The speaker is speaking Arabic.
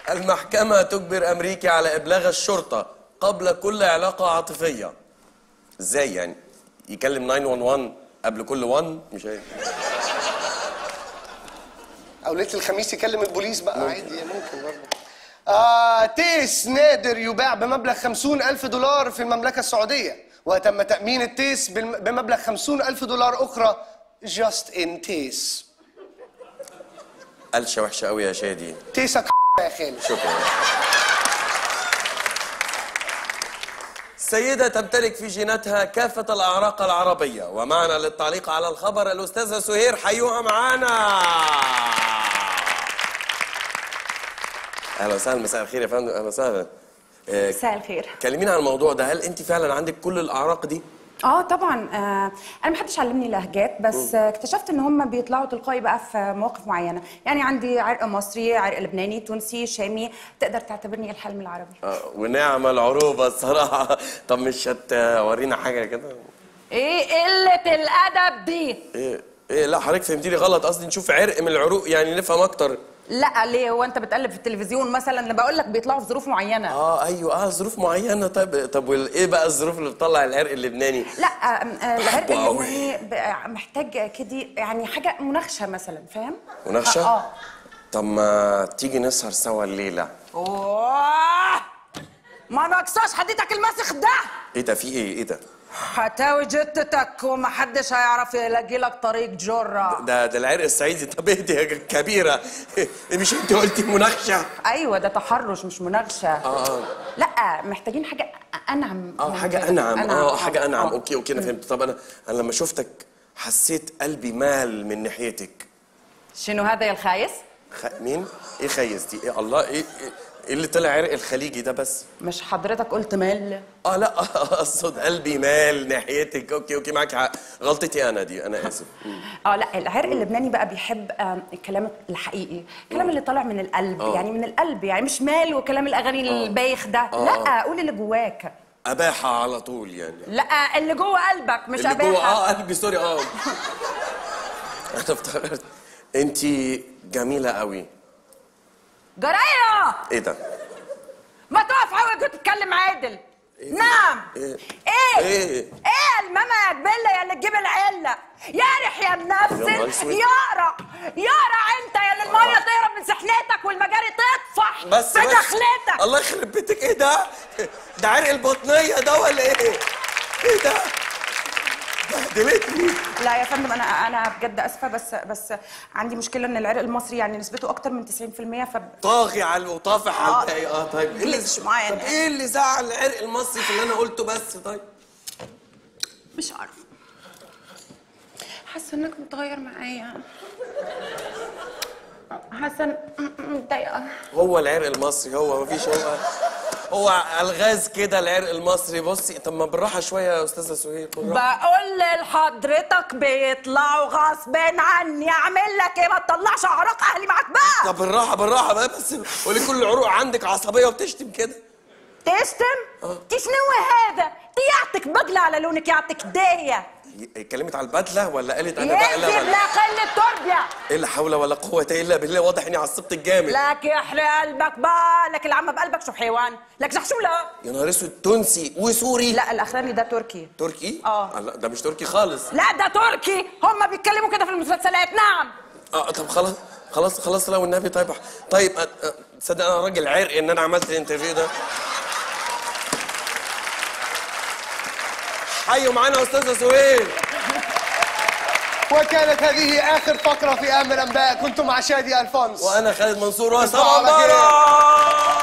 المحكمة تجبر أمريكي على إبلاغ الشرطة قبل كل علاقة عاطفية. إزاي يعني؟ يكلم 911 قبل كل 1؟ مش عارف. أو ليلة الخميس يكلم البوليس بقى عادي، ممكن برضه. تيس نادر يباع بمبلغ 50,000 دولار في المملكة السعودية، وتم تأمين التيس بمبلغ 50,000 دولار أخرى جاست إن تيس. قلشة وحشة قوي يا شادي. تيسك يا خالد. شكرا. سيدة تمتلك في جيناتها كافة الأعراق العربية، ومعنا للتعليق على الخبر الأستاذة سهير. حيوها معانا. أهلا وسهلا. مساء الخير يا فندم. أهلا وسهلا. مساء الخير. كلمينا عن الموضوع ده. هل أنت فعلا عندك كل الأعراق دي؟ طبعا. انا محدش علمني لهجات، بس اكتشفت ان هم بيطلعوا تلقائي بقى في مواقف معينه. يعني عندي عرق مصري، عرق لبناني، تونسي، شامي. تقدر تعتبرني الحلم العربي. ونعم العروبه الصراحه. طب مش هتورينا حاجه كده؟ ايه قله الادب دي؟ ايه لا حضرتك فهمتيني غلط. قصدي نشوف عرق من العروق يعني نفهم اكتر. لا ليه؟ هو انت بتقلب في التلفزيون مثلا؟ انا بقول لك بيطلعوا في ظروف معينه. ايوه ظروف معينه. طب ايه بقى الظروف اللي بتطلع العرق اللبناني؟ لا العرق اللبناني محتاج كده يعني حاجه مناقشه مثلا، فاهم؟ مناقشه؟ طب ما تيجي نسهر سوا الليله؟ ما ناقصاش حديتك المسخ ده. ايه ده؟ في ايه ده؟ هتاوي جتتك ومحدش هيعرف يلاقي لك طريق جرة. ده العرق الصعيدي. طب ايه دي يا كبيره؟ مش انت قلتي مناقشه؟ ايوه ده تحرش مش مناقشه. لا محتاجين حاجه انعم. حاجه انعم. حاجه انعم. اوكي انا فهمت. طب انا لما شفتك حسيت قلبي مال من ناحيتك. شنو هذا يا الخايس؟ مين؟ ايه خايس دي؟ ايه الله؟ ايه اللي طلع عرق الخليجي ده بس؟ مش حضرتك قلت مال؟ لا اقصد قلبي مال ناحيتك. اوكي معاك حق. غلطتي انا دي، انا اسف. لا العرق اللبناني بقى بيحب الكلام الحقيقي، الكلام اللي طالع من القلب. يعني من القلب، يعني مش مال وكلام الاغاني البايخ ده. لا قول اللي جواك. اباحه على طول يعني؟ لا اللي جوه قلبك مش اللي اباحه. اللي جوه قلبي. سوري. انا افتكرت. انت جميله قوي. جرايه. ايه ده؟ ما تقف حاول تتكلم عادل. نعم. ايه الماما يا جبله يا اللي تجيب العله. يارح يا منفسن. يقرع انت يا اللي الميه تهرب من سحلتك والمجاري تطفح بس في دخلتك. الله يخرب بيتك. ايه ده؟ ده عرق البطنيه ده ولا ايه؟ ايه ده؟ بهدلتني. لا يا فندم انا بجد اسفه، بس عندي مشكله ان العرق المصري يعني نسبته اكتر من 90%. طاغي على وطافح على الباقي. طيب ايه اللي زعل العرق المصري في اللي انا قلته بس؟ طيب مش عارفه، حاسه انك متغير معايا، حاسه متضايقه. هو العرق المصري هو مفيش. هو الغاز كده العرق المصري. بصي طب ما بالراحه شويه يا استاذه سهير. بقول لحضرتك بيطلعوا غصب عني. اعمل لك ايه؟ ما تطلعش اعراق اهلي معاك بقى. طب بالراحه بقى بس. قولي كل العروق عندك عصبيه وبتشتم كده. تشتم؟ تشنو هذا؟ يعطيك بقلة على لونك، يعطيك دية. اتكلمت على البدله ولا قالت انا بقلة؟ يكذب. لا قلة تربية. ايه لا حول ولا قوه الا بالله. واضح اني عصبت الجامد. لك يحرق قلبك بقى. لك العمى بقلبك شو حيوان؟ لك شحشولة. يا نهار اسود. تونسي وسوري؟ لا الاخراني ده تركي. تركي؟ لا ده مش تركي خالص. لا ده تركي. هم بيتكلموا كده في المسلسلات. نعم. طب خلاص لو النبي. طيب تصدق انا راجل عرق ان انا عملت الانترفيو ده. حيوا معانا استاذه سهير. وكانت هذه آخر فقرة في أهم الأنباء. كنت مع شادي ألفونس وأنا خالد منصور. وسلام عليكم.